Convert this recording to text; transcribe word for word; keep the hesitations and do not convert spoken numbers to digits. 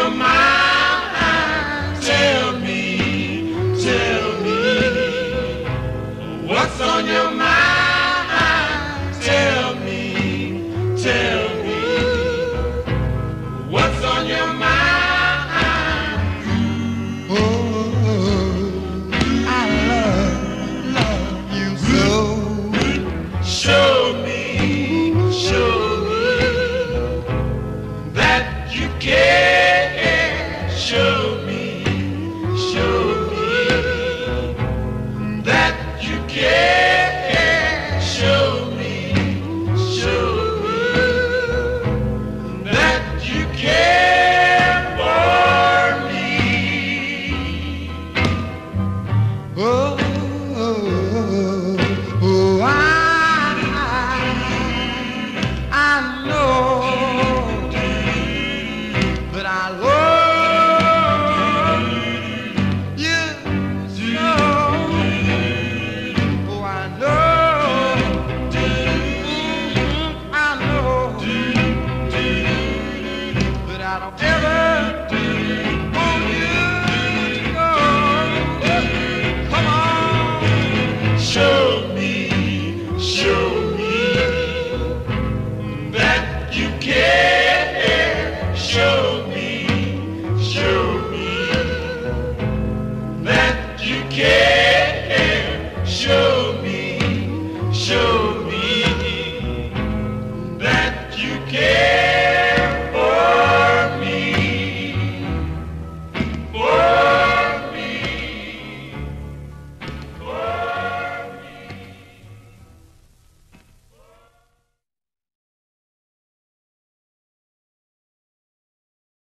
your mind? Tell me, tell me. What's on your mind? Tell me, tell me. What's on your mind? Oh, I love, love you so. Show me, show me.